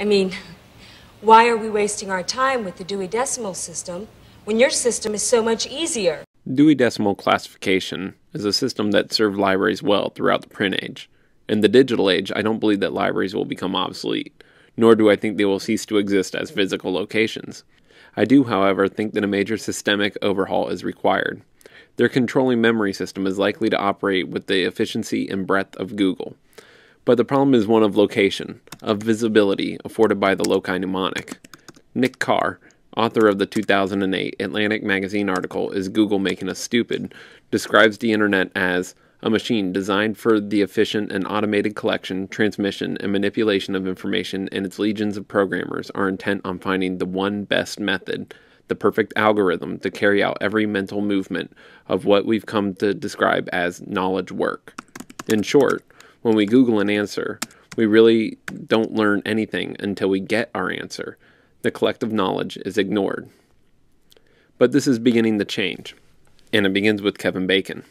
I mean, why are we wasting our time with the Dewey Decimal System when your system is so much easier? Dewey Decimal Classification is a system that served libraries well throughout the print age. In the digital age, I don't believe that libraries will become obsolete, nor do I think they will cease to exist as physical locations. I do, however, think that a major systemic overhaul is required. Their controlling memory system is likely to operate with the efficiency and breadth of Google. But the problem is one of location, of visibility afforded by the loci mnemonic. Nick Carr, author of the 2008 Atlantic Magazine article Is Google Making Us Stupid?, describes the internet as a machine designed for the efficient and automated collection, transmission, and manipulation of information, and its legions of programmers are intent on finding the one best method, the perfect algorithm to carry out every mental movement of what we've come to describe as knowledge work. In short, when we Google an answer, we really don't learn anything until we get our answer. The collective knowledge is ignored. But this is beginning to change, and it begins with Kevin Bacon.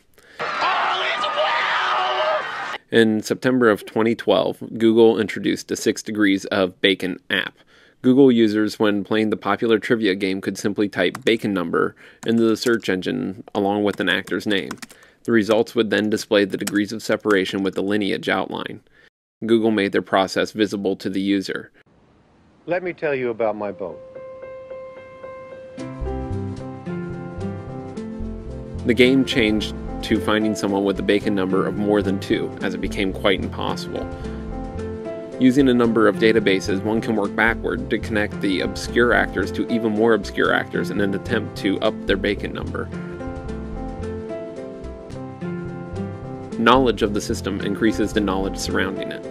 In September of 2012, Google introduced the 6 Degrees of Bacon app. Google users, when playing the popular trivia game, could simply type Bacon number into the search engine along with an actor's name. The results would then display the degrees of separation with the lineage outline. Google made their process visible to the user. Let me tell you about my boat. The game changed to finding someone with a Bacon number of more than 2, as it became quite impossible. Using a number of databases, one can work backward to connect the obscure actors to even more obscure actors in an attempt to up their Bacon number. Knowledge of the system increases the knowledge surrounding it.